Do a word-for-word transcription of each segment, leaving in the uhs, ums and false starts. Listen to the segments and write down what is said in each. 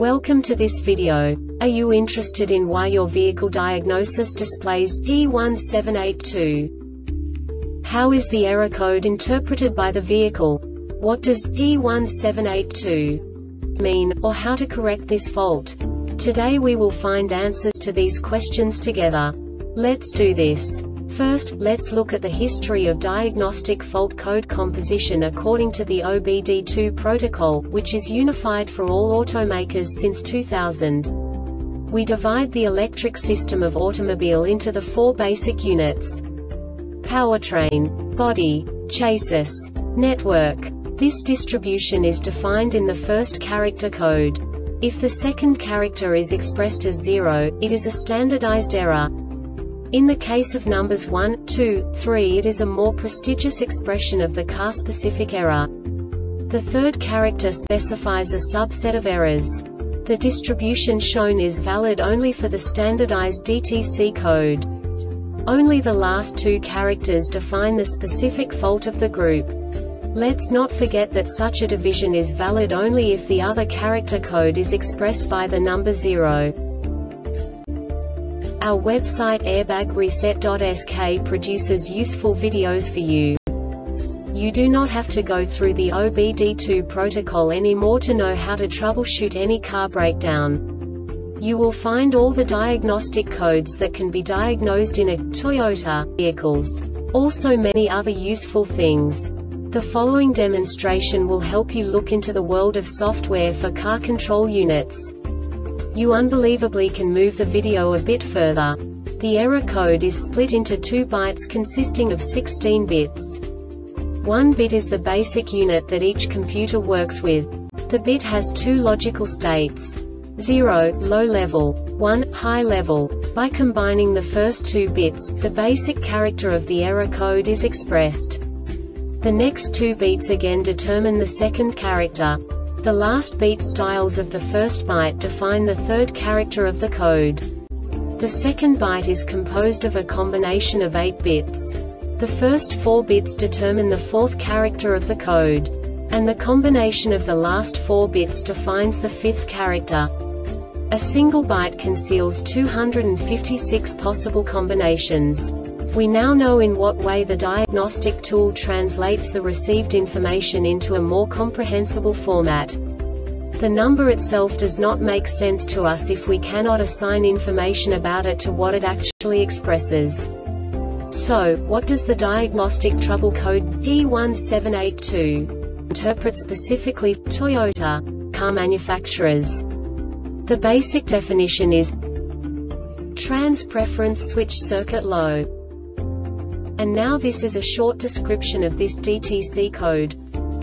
Welcome to this video. Are you interested in why your vehicle diagnosis displays P one seven eight two? How is the error code interpreted by the vehicle? What does P one seven eight two mean, or how to correct this fault? Today we will find answers to these questions together. Let's do this. First, let's look at the history of diagnostic fault code composition according to the O B D two protocol, which is unified for all automakers since two thousand. We divide the electric system of automobile into the four basic units: powertrain, body, chassis, network. This distribution is defined in the first character code. If the second character is expressed as zero, it is a standardized error. In the case of numbers one, two, three, it is a more prestigious expression of the car-specific error. The third character specifies a subset of errors. The distribution shown is valid only for the standardized D T C code. Only the last two characters define the specific fault of the group. Let's not forget that such a division is valid only if the other character code is expressed by the number zero. Our website airbag reset dot S K produces useful videos for you. You do not have to go through the O B D two protocol anymore to know how to troubleshoot any car breakdown. You will find all the diagnostic codes that can be diagnosed in a Toyota vehicles. Also many other useful things. The following demonstration will help you look into the world of software for car control units. You unbelievably can move the video a bit further. The error code is split into two bytes consisting of sixteen bits. One bit is the basic unit that each computer works with. The bit has two logical states: zero, low level, one, high level. By combining the first two bits, the basic character of the error code is expressed. The next two bits again determine the second character. The last beat styles of the first byte define the third character of the code. The second byte is composed of a combination of eight bits. The first four bits determine the fourth character of the code. And the combination of the last four bits defines the fifth character. A single byte conceals two hundred fifty-six possible combinations. We now know in what way the diagnostic tool translates the received information into a more comprehensible format. The number itself does not make sense to us if we cannot assign information about it to what it actually expresses. So, what does the diagnostic trouble code P one seven eight two interpret specifically for Toyota car manufacturers? The basic definition is trans preference switch circuit low. And now this is a short description of this D T C code.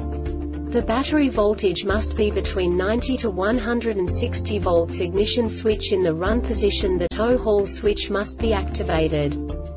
The battery voltage must be between ninety to one hundred sixty volts. Ignition switch in the run position. The tow haul switch must be activated.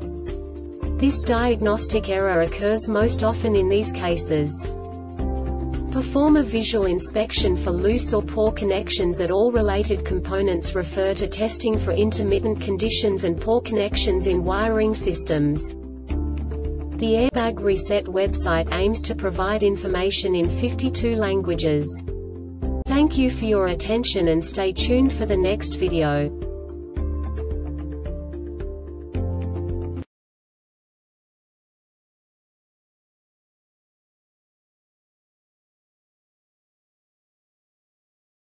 This diagnostic error occurs most often in these cases. Perform a visual inspection for loose or poor connections at all related components. Refer to testing for intermittent conditions and poor connections in wiring systems. The Airbag Reset website aims to provide information in fifty-two languages. Thank you for your attention and stay tuned for the next video.